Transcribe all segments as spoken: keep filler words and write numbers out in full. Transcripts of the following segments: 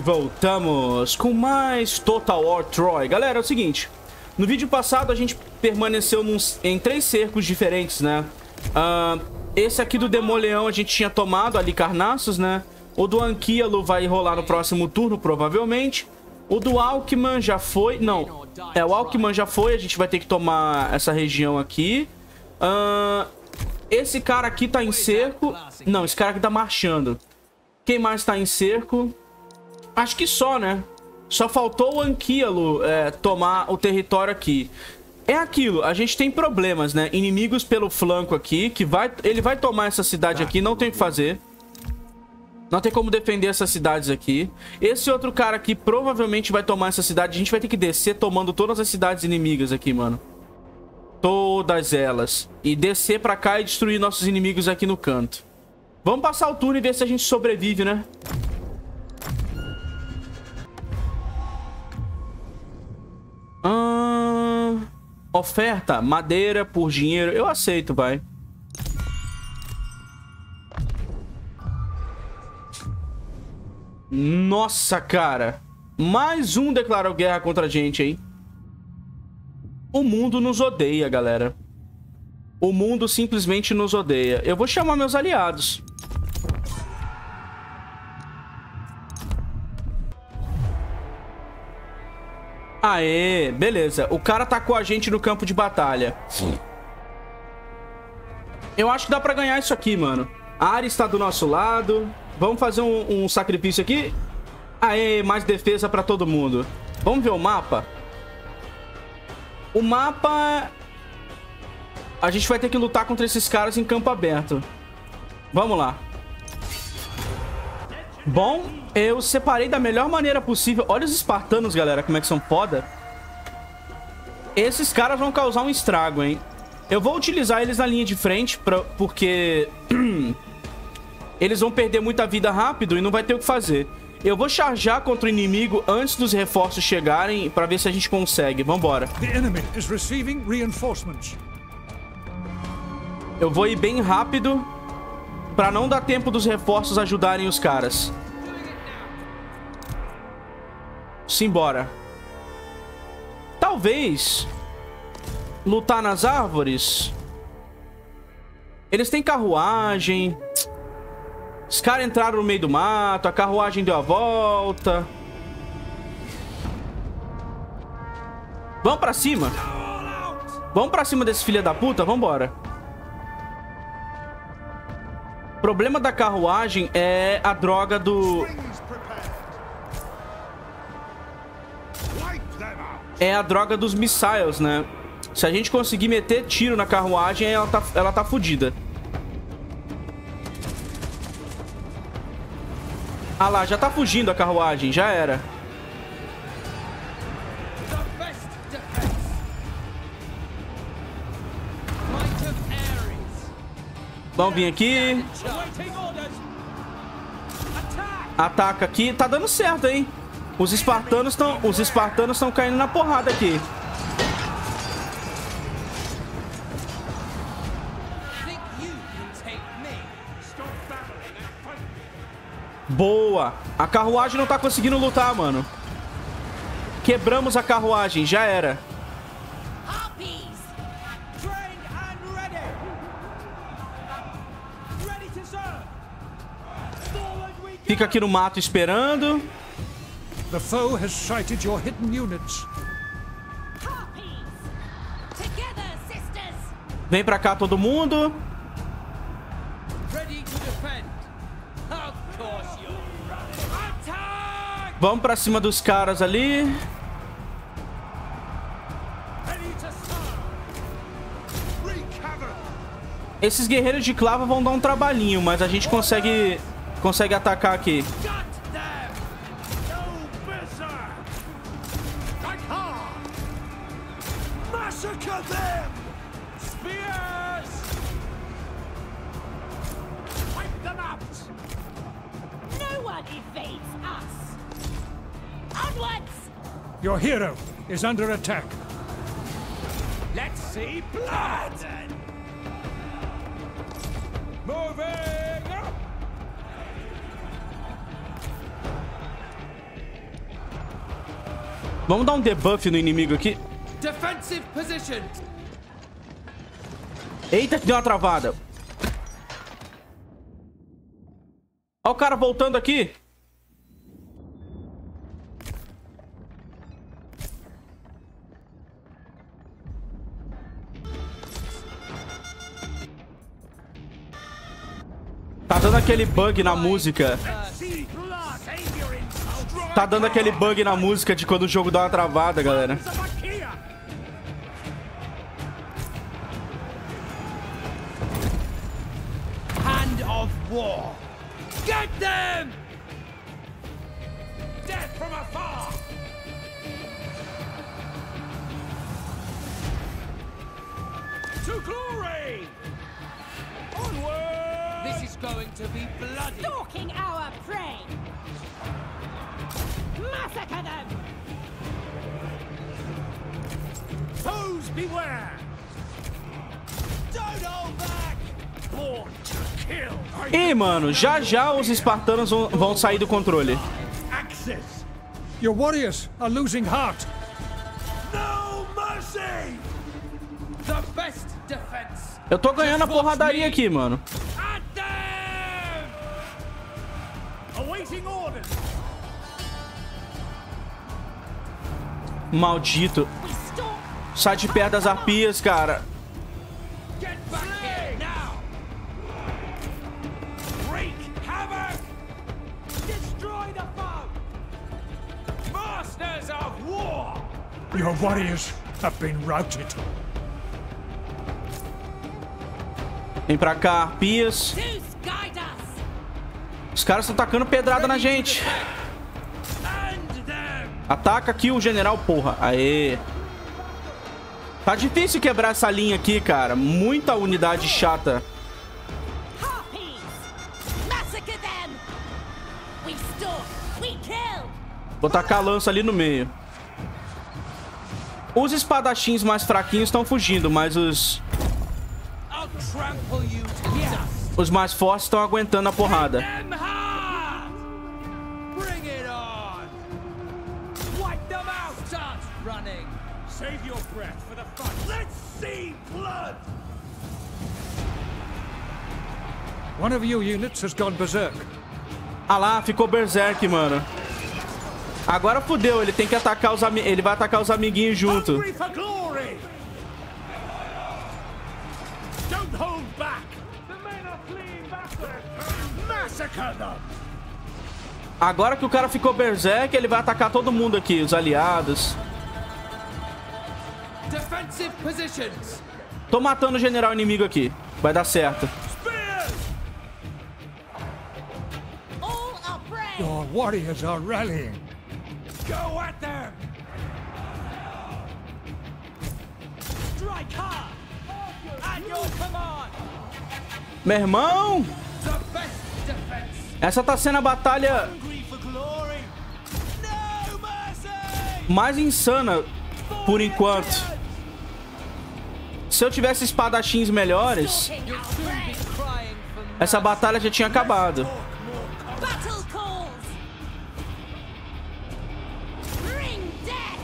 voltamos com mais Total War Troy. Galera, é o seguinte. No vídeo passado a gente permaneceu num, em três cercos diferentes, né? Uh, esse aqui do Demoleão a gente tinha tomado ali Carnassus, né? O do Anquialo vai rolar no próximo turno, provavelmente. O do Alckman já foi... Não, é, o Alckman já foi. A gente vai ter que tomar essa região aqui. Uh, esse cara aqui tá em cerco. Não, esse cara aqui tá marchando. Quem mais tá em cerco? Acho que só, né? Só faltou o Anquialo é, tomar o território aqui. É aquilo, a gente tem problemas, né? Inimigos pelo flanco aqui, que vai... Ele vai tomar essa cidade aqui, não tem o que fazer. Não tem como defender essas cidades aqui. Esse outro cara aqui provavelmente vai tomar essa cidade. A gente vai ter que descer tomando todas as cidades inimigas aqui, mano. Todas elas. E descer pra cá e destruir nossos inimigos aqui no canto. Vamos passar o turno e ver se a gente sobrevive, né? Hum... Oferta, madeira por dinheiro. Eu aceito, vai. Nossa, cara. Mais um declarou guerra contra a gente, hein? O mundo nos odeia, galera. O mundo simplesmente nos odeia. Eu vou chamar meus aliados. Aê, beleza. O cara tá com a gente no campo de batalha. Eu acho que dá pra ganhar isso aqui, mano. A Ares tá do nosso lado. Vamos fazer um, um sacrifício aqui. Aê, mais defesa pra todo mundo. Vamos ver o mapa? O mapa... A gente vai ter que lutar contra esses caras em campo aberto. Vamos lá. Bom, eu separei da melhor maneira possível. Olha os espartanos, galera, como é que são foda. Esses caras vão causar um estrago, hein? Eu vou utilizar eles na linha de frente, pra, porque... eles vão perder muita vida rápido e não vai ter o que fazer. Eu vou charjar contra o inimigo antes dos reforços chegarem pra ver se a gente consegue. Vambora. Eu vou ir bem rápido pra não dar tempo dos reforços ajudarem os caras. Simbora. Talvez lutar nas árvores. Eles têm carruagem. Os caras entraram no meio do mato. A carruagem deu a volta. Vamos pra cima. Vamos pra cima desse filho da puta. Vambora. O problema da carruagem é a droga do... É a droga dos missiles, né? Se a gente conseguir meter tiro na carruagem, ela tá, ela tá fodida. Ah lá, já tá fugindo a carruagem. Já era. Vamos vir aqui. Ataca aqui. Tá dando certo, hein? Os espartanos estão... Os espartanos estão caindo na porrada aqui. Boa. A carruagem não tá conseguindo lutar, mano. Quebramos a carruagem. Já era. Fica aqui no mato esperando. The foe has sighted your hidden units. Vem pra cá todo mundo. Vamos pra cima dos caras ali. Esses guerreiros de clava vão dar um trabalhinho, mas a gente consegue consegue atacar aqui. Your hero is under attack. Let's see blood. Moving up. Vamos dar um debuff no inimigo aqui. Defensive position. Eita, que deu uma travada. Olha o cara voltando aqui. Tá dando aquele bug na música. Tá dando aquele bug na música de quando o jogo dá uma travada, galera. Hand of war. Get them! Death from afar. To glory! Onward! This is going to be bloody. Stalking our prey! Massacre them! Foes beware! Don't hold back! Born to kill! E, mano, já já os espartanos vão, vão sair do controle. Axis! Your warriors are losing heart. No mercy! The best defense! Eu tô ganhando a porradaria aqui, mano. At them! Awaiting orders! Maldito. We stalk! Sai de perto das arpias, cara. Get back here now! Wreak havoc! Destroy the foe! Masters of war! Your warriors have been routed. Vem pra cá, arpias. Zeus, guide us! Os caras estão tacando pedrada na gente. And them! Ataca aqui o general, porra. Aê. Tá difícil quebrar essa linha aqui, cara. Muita unidade chata. Harpies! Massacre them! We stalk! We kill! Vou tacar a lança ali no meio. Os espadachins mais fraquinhos estão fugindo, mas os... I'll trample you to dust! Os mais fortes estão aguentando a porrada. Them hard! Bring it on! Wipe them out! Start running! Save your breath for the fight! Let's see blood! One of your units has gone berserk. Ah lá, ficou berserk, mano. Agora fudeu, ele tem que atacar os amigos. Ele vai atacar os amiguinhos junto. Hungry for glory! Don't hold back! The men are fleeing backward! Massacre them! Agora que o cara ficou berserk, ele vai atacar todo mundo aqui, os aliados. Defensive positions! Tô matando o general inimigo aqui. Vai dar certo. Spears! All are prey! Your warriors are rallying. Go at them! Strike hard! At your command! Meu irmão, The best defense! essa tá sendo a batalha Hungry for glory! No mercy! mais insana por enquanto. Se eu tivesse espadachins melhores, Stalking our prey! Crying for essa batalha já tinha acabado. Battle calls! Bring death!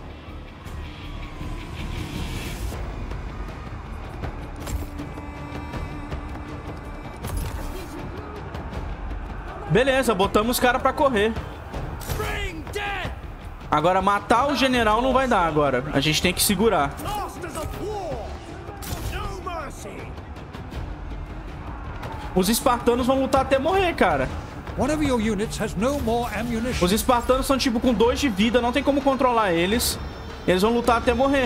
Beleza, botamos os caras pra correr. Bring death! Agora matar o general não vai dar agora. A gente tem que segurar. Masters of war! No mercy! Os espartanos vão lutar até morrer, cara. One of your units has no more ammunition. Os espartanos são tipo com dois de vida, não tem como controlar eles. Eles vão lutar até morrer.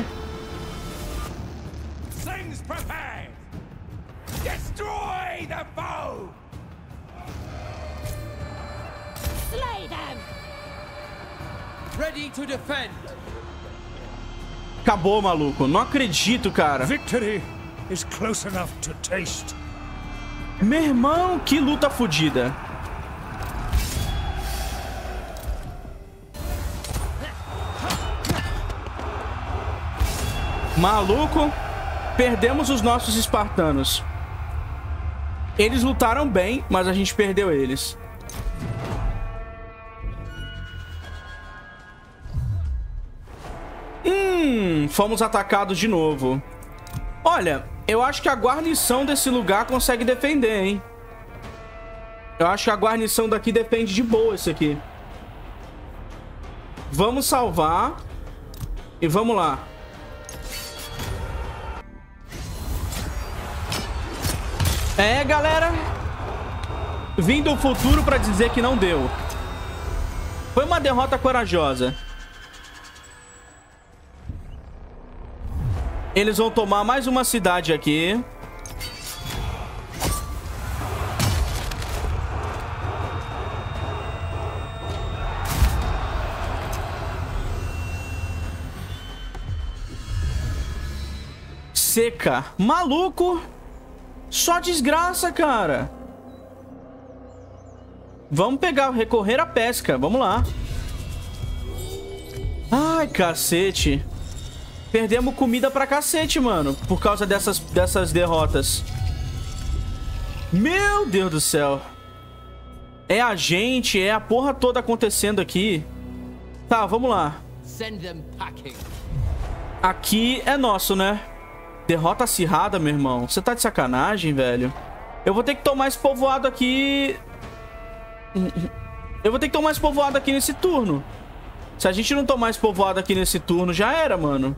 Things prepared! Destroy the foe! Slay them! Ready to defend! Acabou, maluco. Não acredito, cara. Victory is close enough to taste. Meu irmão, que luta fodida. Maluco, perdemos os nossos espartanos. Eles lutaram bem, mas a gente perdeu eles. Hum, fomos atacados de novo. Olha, eu acho que a guarnição desse lugar consegue defender, hein? Eu acho que a guarnição daqui defende de boa isso aqui. Vamos salvar. E vamos lá. É, galera. Vim do futuro pra dizer que não deu. Foi uma derrota corajosa. Eles vão tomar mais uma cidade aqui. Seca. Maluco. Só desgraça, cara. Vamos pegar, recorrer à pesca. Vamos lá. Ai, cacete. Perdemos comida pra cacete, mano. Por causa dessas, dessas derrotas. Meu Deus do céu. É a gente, é a porra toda acontecendo aqui. Tá, vamos lá. Aqui é nosso, né? Derrota acirrada, meu irmão. Você tá de sacanagem, velho? Eu vou ter que tomar esse povoado aqui... Eu vou ter que tomar esse povoado aqui nesse turno. Se a gente não tomar esse povoado aqui nesse turno, já era, mano.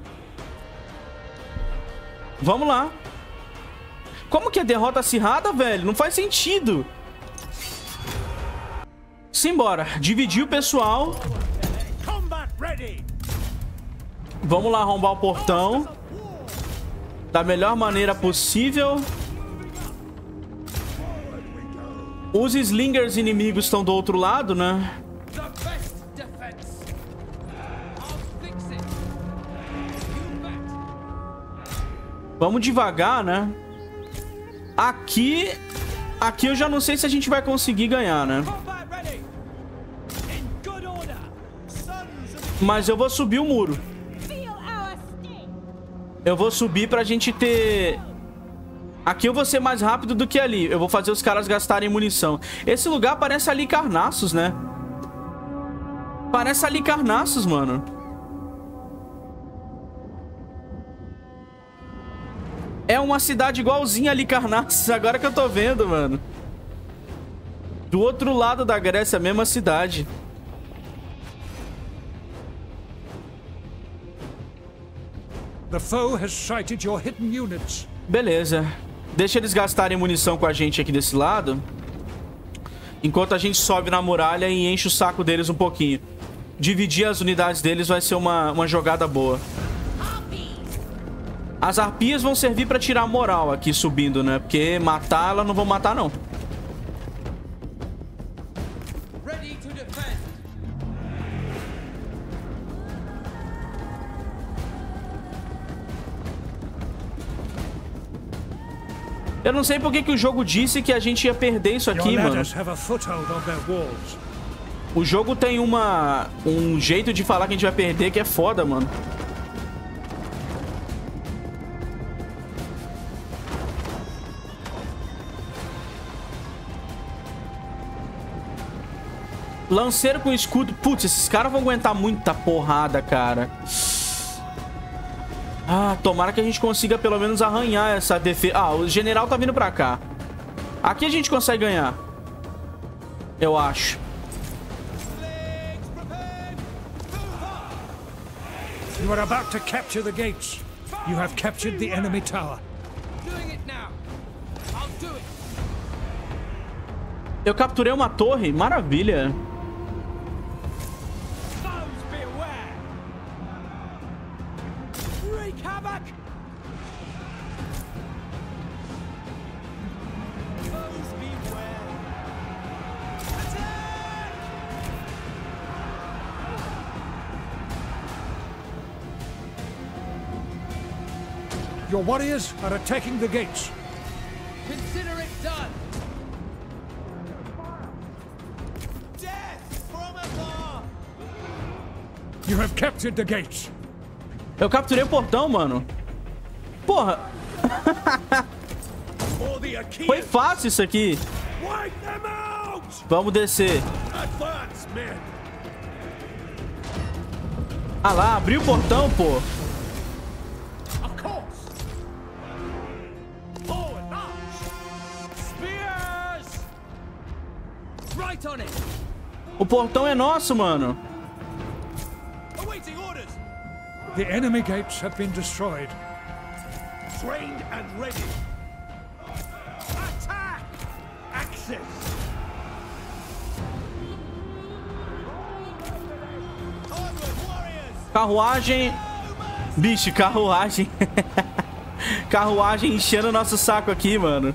Vamos lá. Como que é derrota acirrada, velho? Não faz sentido. Simbora. Dividir o pessoal. Vamos lá arrombar o portão da melhor maneira possível. Os slingers inimigos estão do outro lado, né? Vamos devagar, né? Aqui... Aqui eu já não sei se a gente vai conseguir ganhar, né? Mas eu vou subir o muro. Eu vou subir pra gente ter... Aqui eu vou ser mais rápido do que ali. Eu vou fazer os caras gastarem munição. Esse lugar parece ali Carnaços, né? Parece ali Carnaços, mano. É uma cidade igualzinha ali Carnaços. Agora que eu tô vendo, mano. Do outro lado da Grécia, a mesma cidade. The foe has sighted your hidden units. Beleza. Deixa eles gastarem munição com a gente aqui desse lado. Enquanto a gente sobe na muralha e enche o saco deles um pouquinho. Dividir as unidades deles vai ser uma, uma jogada boa. As arpias vão servir pra tirar a moral aqui subindo, né? Porque matar, elas não vão matar, não. Eu não sei por que que o jogo disse que a gente ia perder isso aqui, mano. O jogo tem uma... um jeito de falar que a gente vai perder que é foda, mano. Lanceiro com escudo. Putz, esses caras vão aguentar muita porrada, cara. Ah, tomara que a gente consiga pelo menos arranhar essa defesa. Ah, o general tá vindo pra cá. Aqui a gente consegue ganhar. Eu acho. You are about to capture the gates. You have captured the enemy tower. Eu capturei uma torre. Maravilha. Your warriors are attacking the gates. Consider it done. Death from afar. You have captured the gates. Eu capturei o portão, mano. Porra. Foi fácil isso aqui. Vamos descer. Ah lá, abriu o portão, pô. Get on it. O portão é nosso, mano. Awaiting orders. The enemy gates have been destroyed. Trained and ready. Attack! Access. Onward, warriors. Carruagem. Bicho, carruagem. Carruagem enchendo o nosso saco aqui, mano.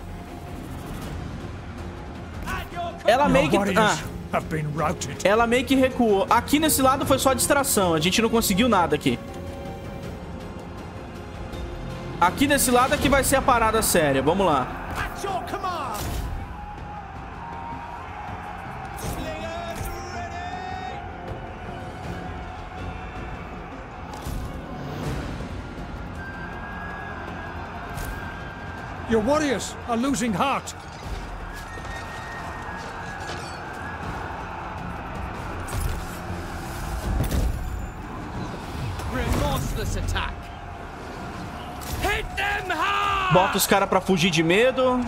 At your Ela Your meio que... warriors Ah, have been routed. ela meio que recuou. Aqui nesse lado foi só distração. A gente não conseguiu nada aqui. Aqui desse lado é que vai ser a parada séria. Vamos lá. At your command. Slingers ready. Your warriors are losing heart. Remorseless attack. Hit them hard. Bota os caras pra fugir de medo.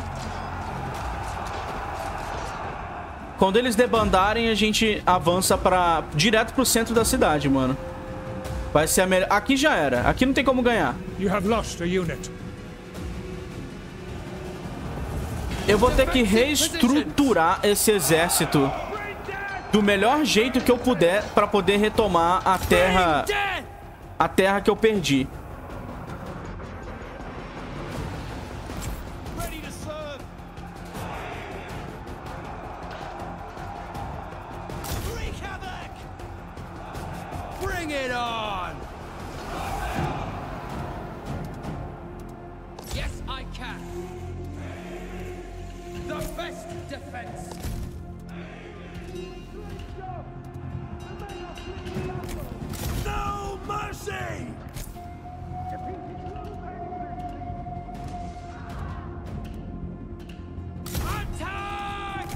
Quando eles debandarem, a gente avança pra... direto pro centro da cidade, mano. Vai ser a melhor... Aqui já era. Aqui não tem como ganhar. You have lost a unit. Eu vou ter que reestruturar esse exército do melhor jeito que eu puder pra poder retomar a terra... Death. a terra que eu perdi. Ready to serve. Wreak havoc. Bring it on. Yes, I can. The best defense. No mercy. Attack!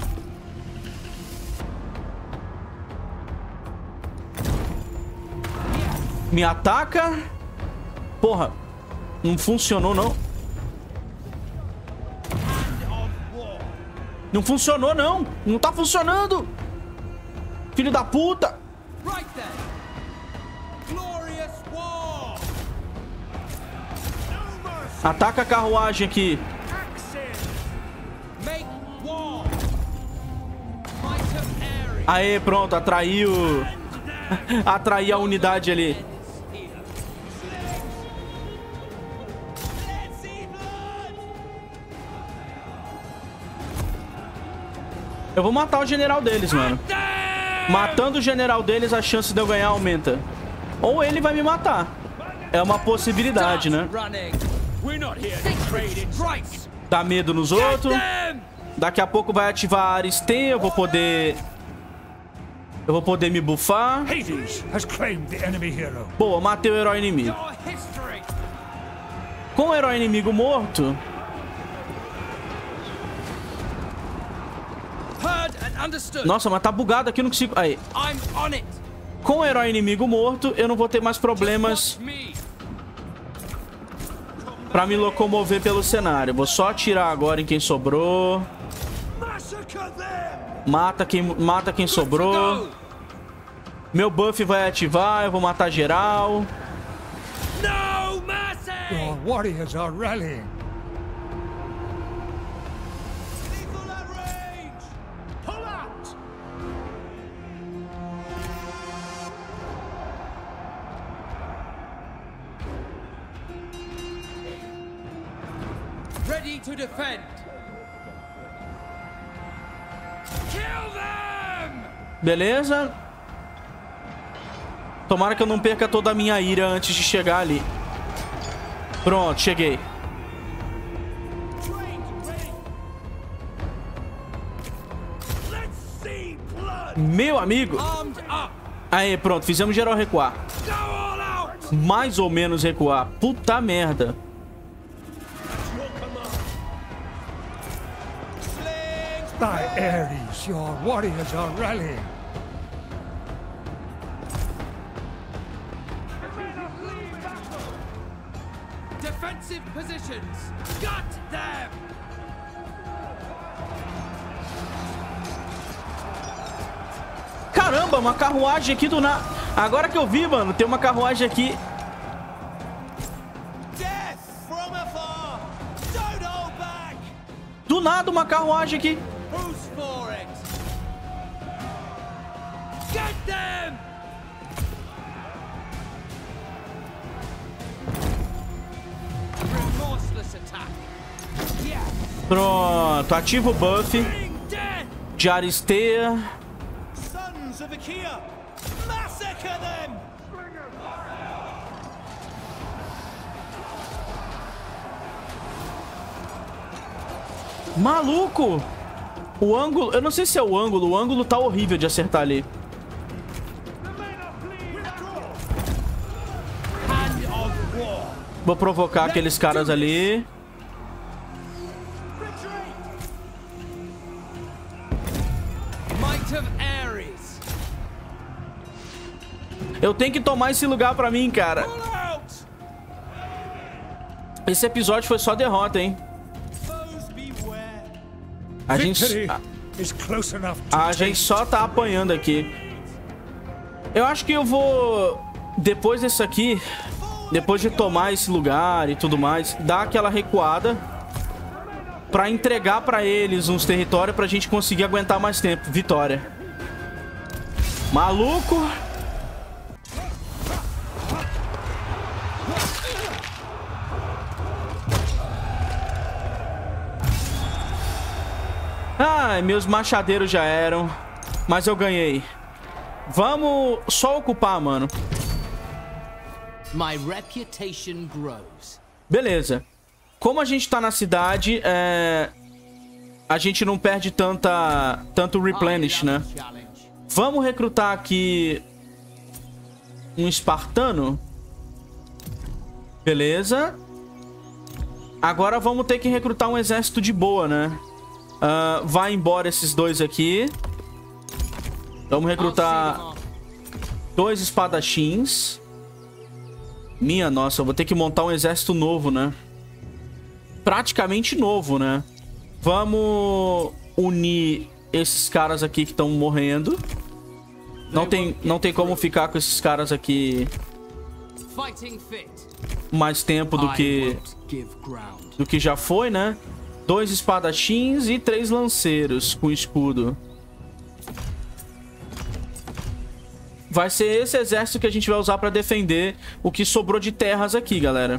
Me ataca. Porra. Não funcionou, não. Hand of war. Não funcionou, não. Não tá funcionando. Filho da puta. Right then. Glorious war. No mercy. Ataca a carruagem aqui. Axis. Make war. Might of Ares. Aê, pronto. Atraiu. Atraiu a unidade ali. Let's see blood. Eu vou matar o general deles, mano. Matando o general deles, a chance de eu ganhar aumenta. Ou ele vai me matar. É uma possibilidade, né? Running. We're not here to trade in rights. Dá medo nos outros. Daqui a pouco vai ativar a Aristê. Eu vou poder... Eu vou poder me buffar. Hades has claimed the enemy hero. Boa, matei o herói inimigo. Your history. Com o herói inimigo morto... Heard and understood. Nossa, mas tá bugado aqui, eu não consigo... Aí. I'm on it. Com o herói inimigo morto, eu não vou ter mais problemas Watch me. pra me locomover pelo cenário. Vou só atirar agora em quem sobrou. Massacre them. Mata quem, mata quem sobrou. Go. Meu buff vai ativar, eu vou matar geral. No mercy. Your warriors are rallying. Lethal at range. Pull out. Ready to defend. Kill them. Beleza? Tomara que eu não perca toda a minha ira antes de chegar ali. Pronto, cheguei. Trained, ready. Let's see blood. Meu amigo. Armed up. Aí, pronto, fizemos geral recuar. Go all out. Mais ou menos recuar. Puta merda. Your command. Slings. By Ares, your warriors are rallying. Defensive positions. Gut them. Caramba, uma carruagem aqui do nada. Agora que eu vi, mano, tem uma carruagem aqui. Do nada, uma carruagem aqui. Get them! Remorseless attack. Yeah. Pronto, ativa o buff Bring death! de Aristeia. Sons of Achaea, massacre them! Maluco! O ângulo... Eu não sei se é o ângulo. O ângulo tá horrível de acertar ali. Vou provocar aqueles caras ali. Might of Ares. Eu tenho que tomar esse lugar pra mim, cara. Pull out! Esse episódio foi só derrota, hein? Foes beware. A gente... Victory A, is close enough to a gente só tá apanhando aqui. Eu acho que eu vou... Depois desse aqui... Depois de tomar esse lugar e tudo mais, dar aquela recuada pra entregar pra eles uns territórios pra gente conseguir aguentar mais tempo. Vitória. Maluco! Ai, meus machadeiros já eram. Mas eu ganhei. Vamos só ocupar, mano. My reputation grows. Beleza. Como a gente tá na cidade, é... a gente não perde tanta... tanto replenish, né? Vamos recrutar aqui um espartano. Beleza. Agora vamos ter que recrutar um exército de boa, né? Uh, vai embora esses dois aqui. Vamos recrutar dois espadachins. Minha nossa, eu vou ter que montar um exército novo, né? Praticamente novo, né? Vamos unir esses caras aqui que estão morrendo. Não tem, não tem como ficar com esses caras aqui mais tempo do que do que já foi, né? Dois espadachins e três lanceiros com escudo. Vai ser esse exército que a gente vai usar pra defender o que sobrou de terras aqui, galera.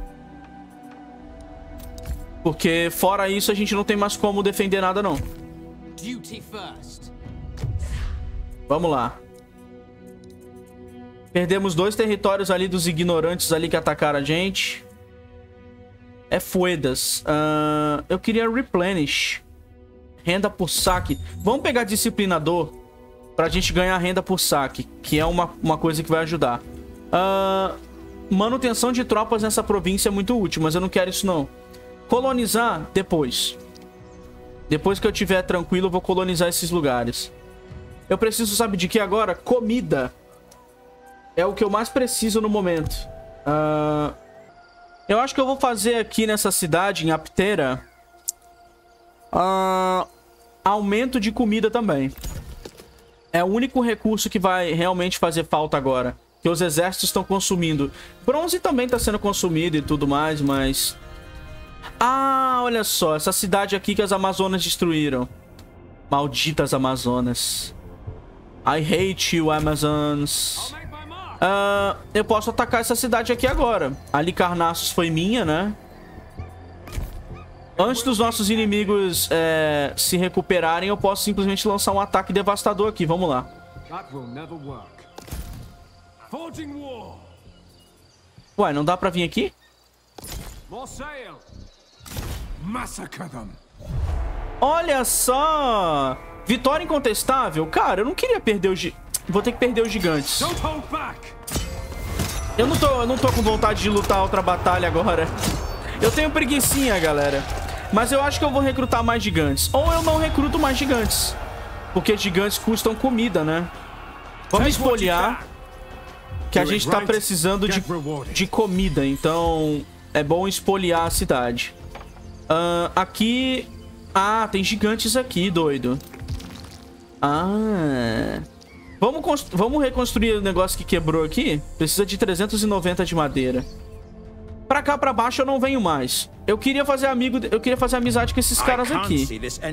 Porque fora isso a gente não tem mais como defender nada, não. Vamos lá. Perdemos dois territórios ali dos ignorantes ali que atacaram a gente. É Fuedas. Uh, eu queria replenish. Renda por saque. Vamos pegar disciplinador pra gente ganhar renda por saque, que é uma, uma coisa que vai ajudar. Uh, manutenção de tropas nessa província é muito útil, mas eu não quero isso não. Colonizar depois. Depois que eu estiver tranquilo, eu vou colonizar esses lugares. Eu preciso, sabe de que agora? Comida. É o que eu mais preciso no momento. Uh, eu acho que eu vou fazer aqui nessa cidade, em Aptera, uh, aumento de comida também. É o único recurso que vai realmente fazer falta agora. Que os exércitos estão consumindo. Bronze também está sendo consumido e tudo mais, mas... Ah, olha só. Essa cidade aqui que as Amazonas destruíram. Malditas Amazonas. I hate you, Amazons. Uh, eu posso atacar essa cidade aqui agora. Halicarnassus foi minha, né? Antes dos nossos inimigos é, se recuperarem, eu posso simplesmente lançar um ataque devastador aqui. Vamos lá. Ué, não dá pra vir aqui? Olha só! Vitória incontestável? Cara, eu não queria perder os... Gi... Vou ter que perder os gigantes. Eu não tô, eu não tô com vontade de lutar outra batalha agora. Eu tenho preguicinha, galera. Mas eu acho que eu vou recrutar mais gigantes. Ou eu não recruto mais gigantes. Porque gigantes custam comida, né? Vamos espoliar. Que a gente tá precisando de, de comida. Então, é bom espoliar a cidade. Uh, aqui... Ah, tem gigantes aqui, doido. Ah... Vamos, vamos reconstruir o negócio que quebrou aqui. Precisa de trezentos e noventa de madeira. Pra cá, pra baixo, eu não venho mais. Eu queria fazer amigo... Eu queria fazer amizade com esses caras aqui.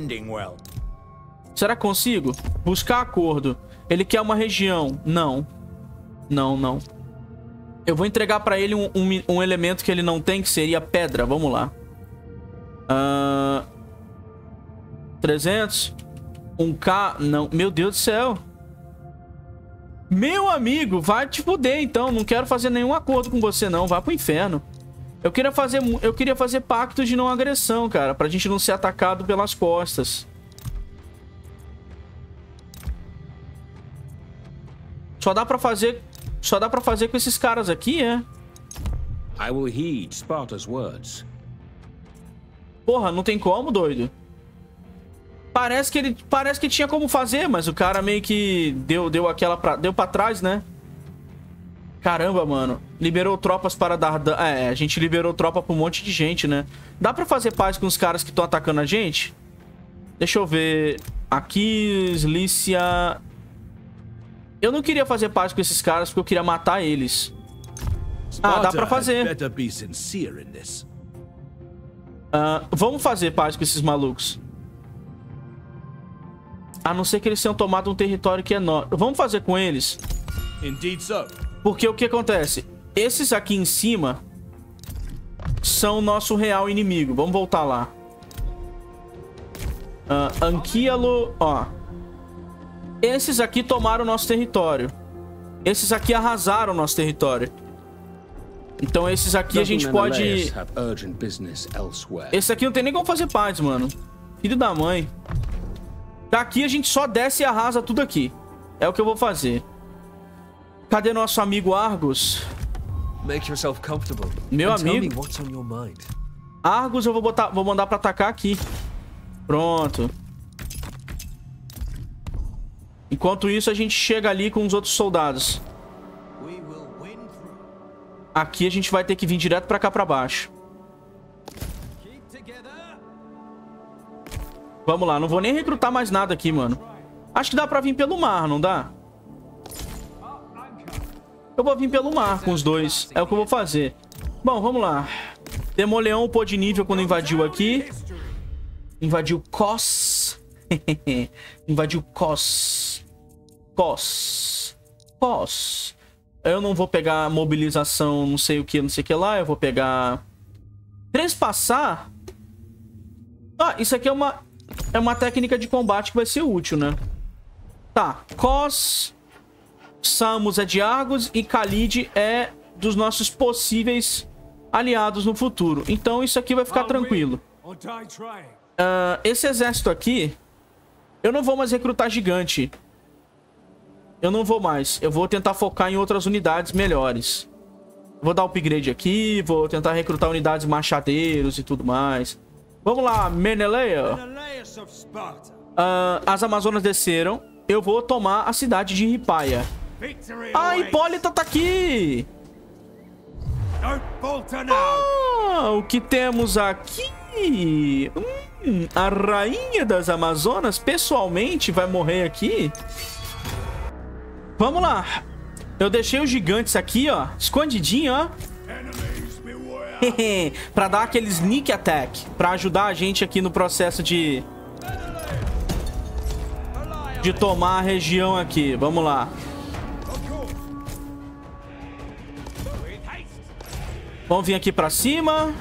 Será que consigo? Buscar acordo. Ele quer uma região. Não. Não, não. Eu vou entregar pra ele um, um, um elemento que ele não tem, que seria pedra. Vamos lá. Uh... trezentos. um K. Não. Meu Deus do céu. Meu amigo, vai te fuder então. Não quero fazer nenhum acordo com você, não. Vai pro inferno. Eu queria fazer, eu queria fazer pacto de não agressão, cara. Pra gente não ser atacado pelas costas. Só dá pra fazer... Só dá pra fazer com esses caras aqui, é? I will heed Sparta's words. Porra, não tem como, doido. Parece que ele... Parece que tinha como fazer, mas o cara meio que deu, deu aquela... Pra, deu pra trás, né? Caramba, mano. Liberou tropas para dar... É, a gente liberou tropa pra um monte de gente, né? Dá pra fazer paz com os caras que estão atacando a gente? Deixa eu ver... Aqui, Lícia... Eu não queria fazer paz com esses caras porque eu queria matar eles. Ah, dá pra fazer. Uh, vamos fazer paz com esses malucos. A não ser que eles tenham tomado um território que é nosso. Vamos fazer com eles. Porque o que acontece? Esses aqui em cima são o nosso real inimigo. Vamos voltar lá. Uh, Anquialo, ó. Esses aqui tomaram o nosso território. Esses aqui arrasaram o nosso território. Então esses aqui a gente pode... Esse aqui não tem nem como fazer paz, mano. Filho da mãe. Daqui a gente só desce e arrasa tudo aqui. É o que eu vou fazer. Cadê nosso amigo Argos? Meu amigo. Argos eu vou botar, vou mandar pra atacar aqui. Pronto. Enquanto isso, a gente chega ali com os outros soldados. Aqui a gente vai ter que vir direto pra cá pra baixo. Vamos lá, não vou nem recrutar mais nada aqui, mano. Acho que dá pra vir pelo mar, não dá? Eu vou vir pelo mar com os dois. É o que eu vou fazer. Bom, vamos lá. Demoleão upou de nível quando invadiu aqui. Invadiu Kos. Invadiu Kos. Kos. Kos. Eu não vou pegar mobilização, não sei o que, não sei o que lá. Eu vou pegar... Trespassar? Ah, isso aqui é uma... É uma técnica de combate que vai ser útil, né? Tá. Kos. Samos é de Argos. E Khalid é dos nossos possíveis aliados no futuro. Então isso aqui vai ficar tranquilo. Uh, esse exército aqui... Eu não vou mais recrutar gigante. Eu não vou mais. Eu vou tentar focar em outras unidades melhores. Vou dar upgrade aqui. Vou tentar recrutar unidades machadeiros e tudo mais. Vamos lá, Meneleia. Uh, as Amazonas desceram. Eu vou tomar a cidade de Ripaia. Ah, Hipólita tá aqui. Ah, o que temos aqui? Hum, a rainha das Amazonas pessoalmente vai morrer aqui. Vamos lá. Eu deixei os gigantes aqui, ó. Escondidinho, ó. Pra dar aquele sneak attack. Pra ajudar a gente aqui no processo de... De tomar a região aqui. Vamos lá. Vamos vir aqui pra cima.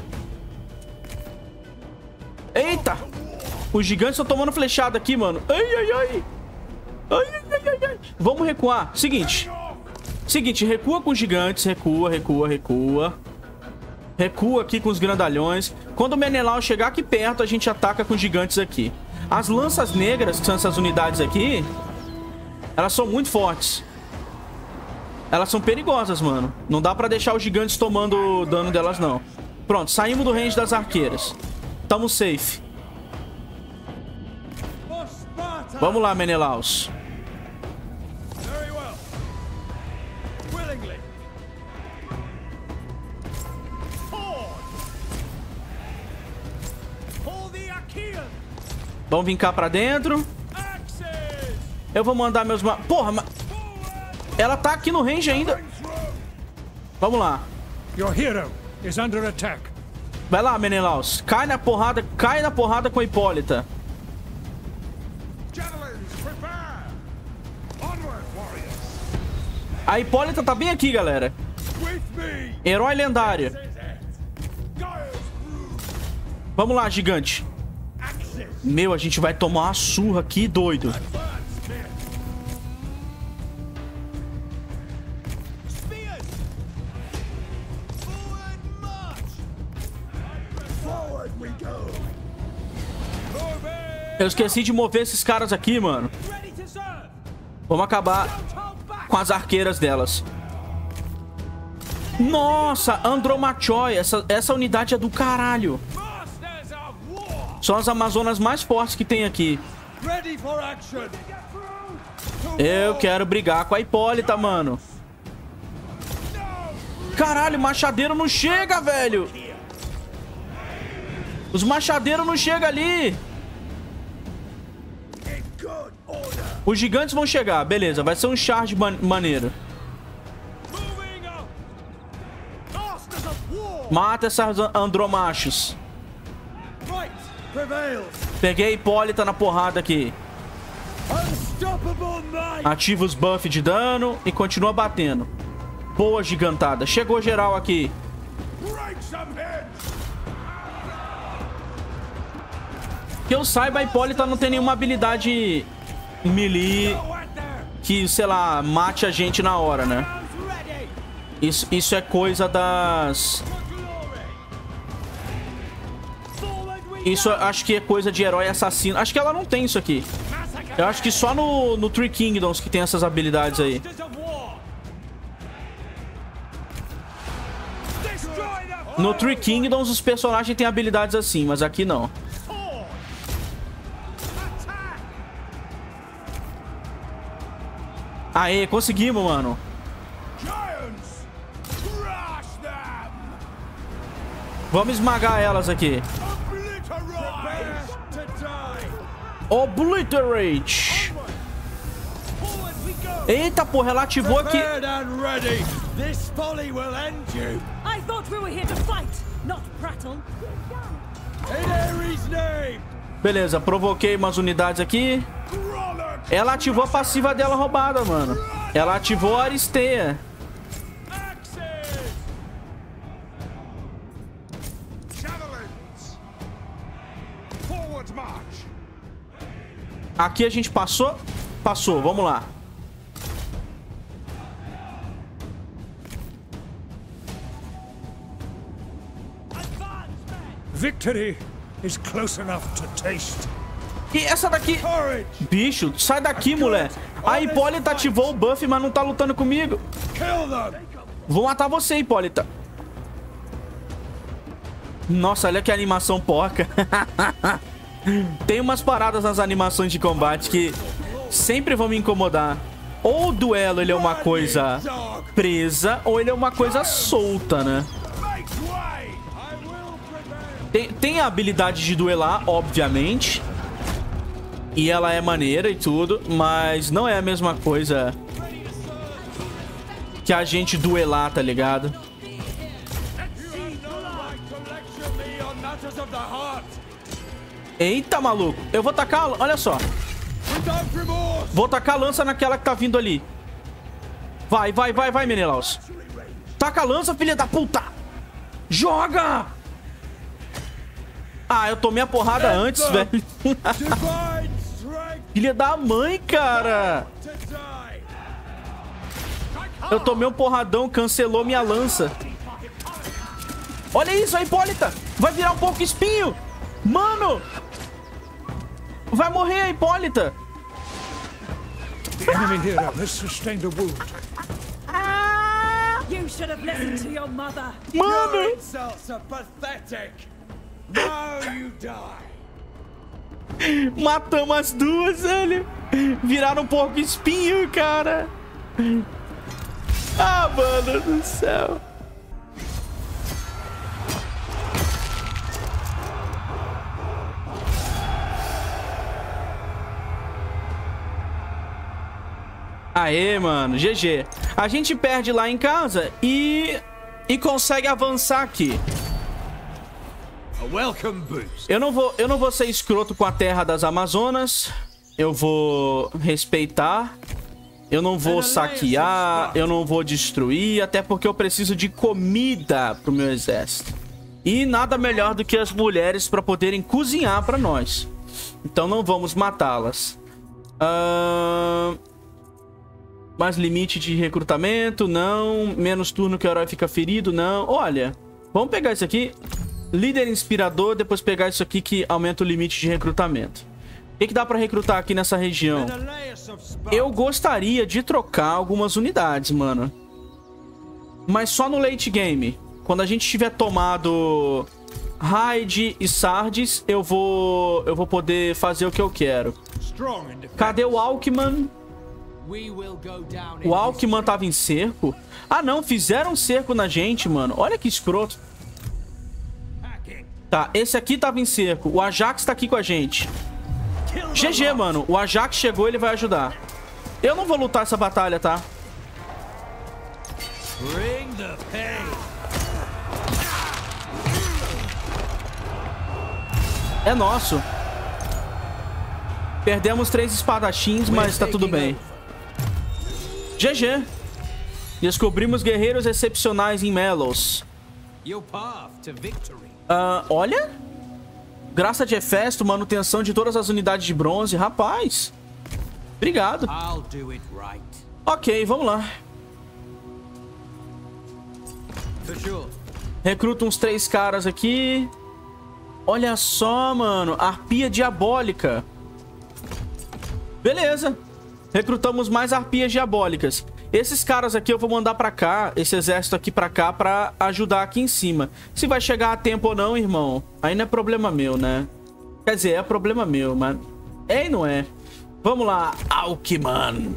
Eita. Os gigantes estão tomando flechada aqui, mano. Ai, ai, ai. Ai, ai, ai, ai. Vamos recuar. Seguinte. Seguinte, recua com os gigantes. Recua, recua, recua. Recua aqui com os grandalhões. Quando o Menelau chegar aqui perto, a gente ataca com os gigantes aqui. As lanças negras, que são essas unidades aqui, elas são muito fortes. Elas são perigosas, mano. Não dá pra deixar os gigantes tomando o dano delas, não. Pronto, saímos do range das arqueiras. Tamo safe. Vamos lá, Menelaus. Vamos vir cá pra dentro. Eu vou mandar meus... Ma... Porra, mas... Ela tá aqui no range ainda. Vamos lá. Your hero is under attack. Vai lá, Menelaus. Cai na porrada, cai na porrada com a Hipólita. A Hipólita tá bem aqui, galera. Herói lendário. Vamos lá, gigante. Meu, a gente vai tomar uma surra aqui, doido. Eu esqueci de mover esses caras aqui, mano. Vamos acabar com as arqueiras delas. Nossa, Andromachoi. Essa, essa unidade é do caralho. São as Amazonas mais fortes que tem aqui. Eu quero brigar com a Hipólita, mano. Caralho, machadeiro não chega, velho. Os machadeiros não chegam ali. Os gigantes vão chegar, beleza. Vai ser um charge man maneiro. Mata essas andromachos. Peguei a Hipólita na porrada aqui. Ativa os buffs de dano e continua batendo. Boa, gigantada. Chegou geral aqui. Que eu saiba, a Hipólita não tem nenhuma habilidade melee que, sei lá, mate a gente na hora, né? Isso, isso é coisa das... Isso acho que é coisa de herói assassino. Acho que ela não tem isso aqui. Eu acho que só no, no Three Kingdoms que tem essas habilidades aí. No Three Kingdoms os personagens têm habilidades assim, mas aqui não. Aê, conseguimos, mano. Vamos esmagar elas aqui. Obliterate. Eita, porra, ela ativou aqui. Beleza, provoquei umas unidades aqui. Ela ativou a passiva dela roubada, mano. Ela ativou a Aristeia. Aqui a gente passou? Passou, vamos lá. Victory is close enough to taste. E essa daqui... Bicho, sai daqui, moleque. A Hipólita ativou o buff, mas não tá lutando comigo. Vou matar você, Hipólita. Nossa, olha que animação porca. Tem umas paradas nas animações de combate que sempre vão me incomodar. Ou o duelo ele é uma coisa presa, ou ele é uma coisa solta, né? Tem, tem a habilidade de duelar, obviamente. E ela é maneira e tudo, mas não é a mesma coisa que a gente duelar, tá ligado? Eita, maluco. Eu vou tacar... Olha só. Vou tacar a lança naquela que tá vindo ali. Vai, vai, vai, vai, Menelaus. Taca a lança, filha da puta. Joga! Ah, eu tomei a porrada antes, velho. Filha da mãe, cara. Eu tomei um porradão, cancelou minha lança. Olha isso, a Hipólita. Vai virar um pouco espinho. Mano. Vai morrer a Hipólita. Enemy hero has sustained a wound. You should have listened to your mother. Mano. Insults are pathetic. Now you die. Matamos as duas, velho. Viraram um porco espinho, cara. Ah, mano do céu. Aê, mano. G G. A gente perde lá em casa e... E consegue avançar aqui. A welcome boost. Eu não vou, eu não vou ser escroto com a terra das Amazonas. Eu vou respeitar. Eu não vou saquear. Eu não vou destruir. Até porque eu preciso de comida pro meu exército. E nada melhor do que as mulheres para poderem cozinhar para nós. Então não vamos matá-las. Uh... Mais limite de recrutamento, não. Menos turno que o herói fica ferido, não. Olha, vamos pegar isso aqui. Líder inspirador, depois pegar isso aqui que aumenta o limite de recrutamento. O que, que dá pra recrutar aqui nessa região? Eu gostaria de trocar algumas unidades, mano. Mas só no late game. Quando a gente tiver tomado Raid e Sardes, eu vou, eu vou poder fazer o que eu quero. Cadê o Alckman? O Alckman tava em cerco? Ah, não. Fizeram cerco na gente, mano. Olha que escroto. Tá, esse aqui tava em cerco. O Ajax tá aqui com a gente. G G, mano. O Ajax chegou, ele vai ajudar. Eu não vou lutar essa batalha, tá? É nosso. Perdemos três espadachins, mas tá tudo bem. G G. Descobrimos guerreiros excepcionais em Melos. Uh, olha. Graça de Hefesto, manutenção de todas as unidades de bronze. Rapaz. Obrigado. Ok, vamos lá. Recruta uns três caras aqui. Olha só, mano. Arpia diabólica. Beleza. Recrutamos mais arpias diabólicas. Esses caras aqui eu vou mandar pra cá, esse exército aqui pra cá, pra ajudar aqui em cima. Se vai chegar a tempo ou não, irmão, aí não é problema meu, né? Quer dizer, é problema meu, mas... É e não é. Vamos lá, Alckman.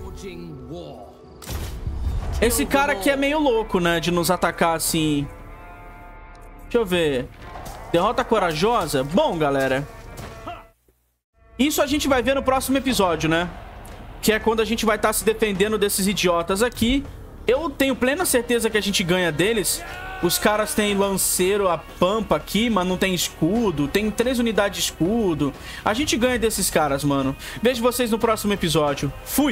Esse cara aqui é meio louco, né? De nos atacar assim. Deixa eu ver. Derrota corajosa? Bom, galera. Isso a gente vai ver no próximo episódio, né? Que é quando a gente vai estar se defendendo desses idiotas aqui. Eu tenho plena certeza que a gente ganha deles. Os caras têm lanceiro, a pampa aqui, mas não tem escudo. Tem três unidades de escudo. A gente ganha desses caras, mano. Vejo vocês no próximo episódio. Fui!